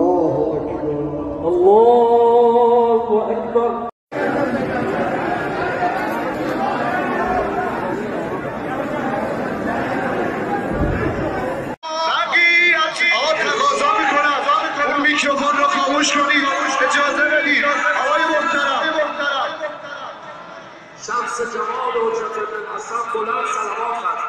الله أكبر. میکروفون رو خاموش کنید، اجازه بدید. آقای محترم، شمس جمال حجت الحسن بلند صلوات.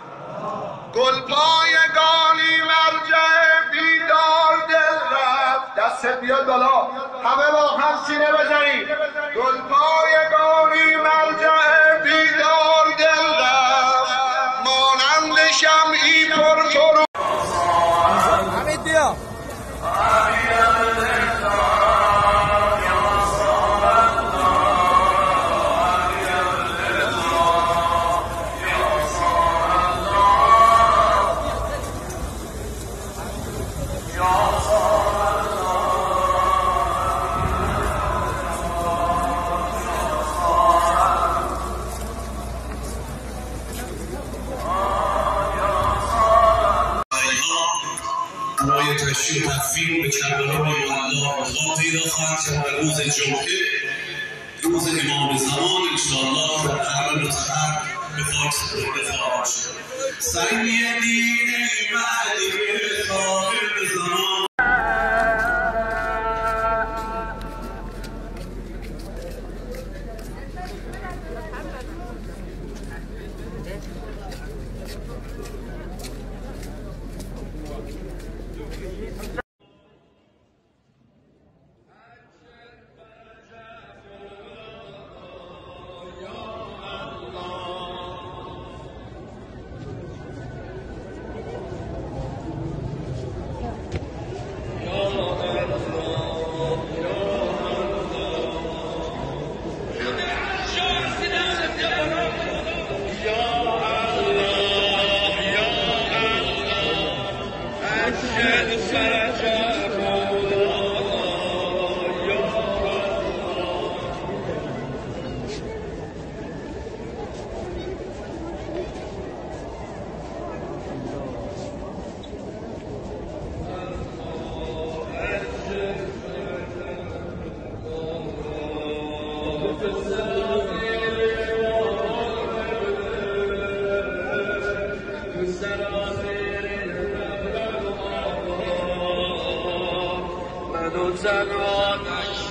گلپایگانی مرجع بیدار دل رفت. دست بیاد بالا، همه با هم سینه بزنید. گلپایگانی مرجع بیدار دل رفت، مانند شمعی پرفروغ. حمید بیا. برای تشریح و تفهیم به کربلای معلا خاطری خواهد شد در روز جمعه، روز امام زمان انشاءالله در قرن مطهر به خاک سپرده شد. سیدی مهدی صاحب زمان. زنانش